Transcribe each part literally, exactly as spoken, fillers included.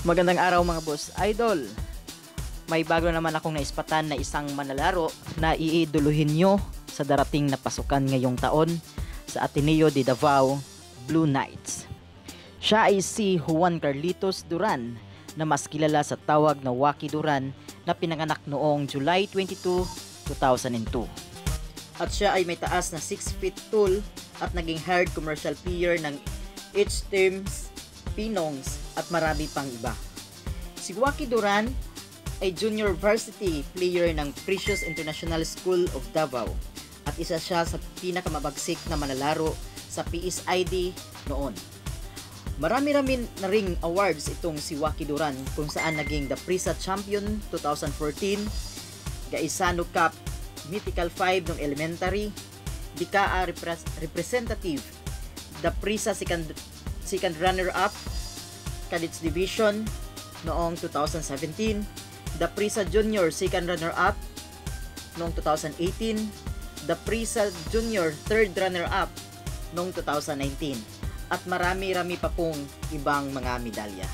Magandang araw mga boss idol. May bago naman akong naispatan na isang manlalaro na iiduluhin nyo sa darating na pasukan ngayong taon sa Ateneo de Davao Blue Knights. Siya ay si Juan Carlitos Duran na mas kilala sa tawag na Waki Duran na pinanganak noong July twenty-second, two thousand two. At siya ay may taas na six feet tall at naging hired commercial player ng H-Teams, Pinongs at marami pang iba. Si Waki Duran ay junior varsity player ng Precious International School of Davao at isa siya sa pinakamabagsik na manlalaro sa P S I D noon. Marami-rami na ring awards itong si Waki Duran kung saan naging the Prisa Champion twenty fourteen, Gaisano Cup Mythical five ng elementary, D K A repre- representative, the Prisa second, second runner-up Cadets Division noong two thousand seventeen, the Prisa Junior second runner-up noong two thousand eighteen, the Prisa Junior third runner-up noong two thousand nineteen, at marami-rami pa pong ibang mga medalya.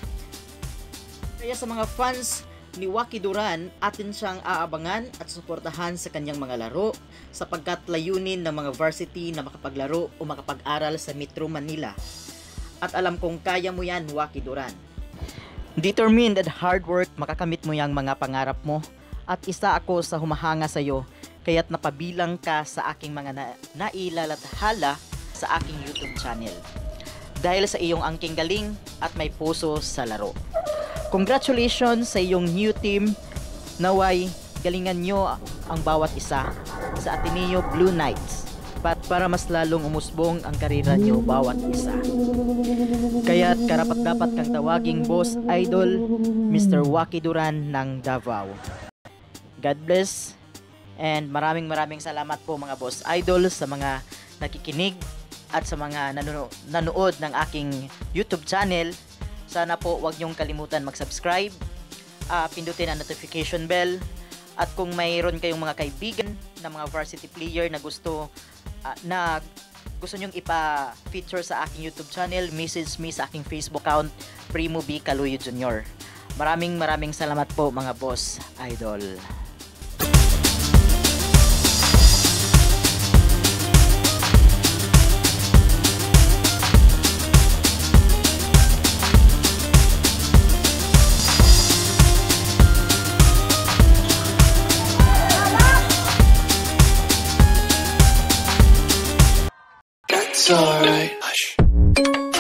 Kaya sa mga fans ni Waki Duran, atin siyang aabangan at suportahan sa kanyang mga laro sapagkat layunin ng mga varsity na makapaglaro o makapag-aral sa Metro Manila. At alam kong kaya mo yan, Waki Duran. Determined at hard work, makakamit mo yang mga pangarap mo at isa ako sa humahanga sa iyo kaya't napabilang ka sa aking mga na nailalathala sa aking YouTube channel dahil sa iyong angking galing at may puso sa laro. Congratulations sa iyong new team. Naway galingan nyo ang bawat isa sa Ateneo Blue Knights pat para mas lalong umusbong ang karera nyo bawat isa. Kaya't karapat dapat kang tawaging boss idol Mister Waki Duran ng Davao. God bless and maraming maraming salamat po mga boss idol sa mga nakikinig at sa mga nanono nanood ng aking YouTube channel. Sana po wag niyong kalimutan mag-subscribe, uh, pindutin ang notification bell, at kung mayroon kayong mga kaibigan na mga varsity player na gusto uh, na gusto niyong ipa-feature sa aking YouTube channel, message me sa aking Facebook account Primo B. Caluyo Junior Maraming maraming salamat po mga boss idol. It's alright. Hush.